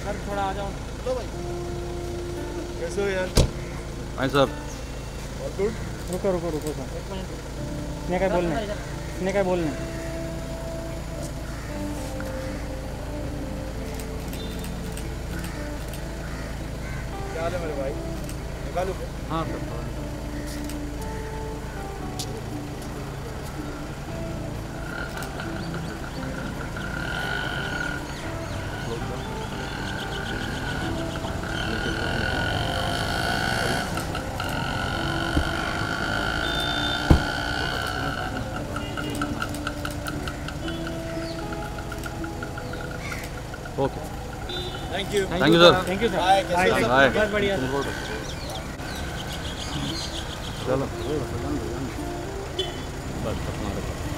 Sir थोड़ा आ जाओ। लो भाई, कैसे हो यार? Hi sir. All good? रुको रुको रुको सर, एक मिनट। इसने क्या बोलने, इसने क्या बोलने। क्या हाल है मेरे भाई? निकालू क्या? हाँ sir. Okay, thank you thank you sir. Thank you sir. Bye bye. बहुत बढ़िया। चलो बस अपना रखो।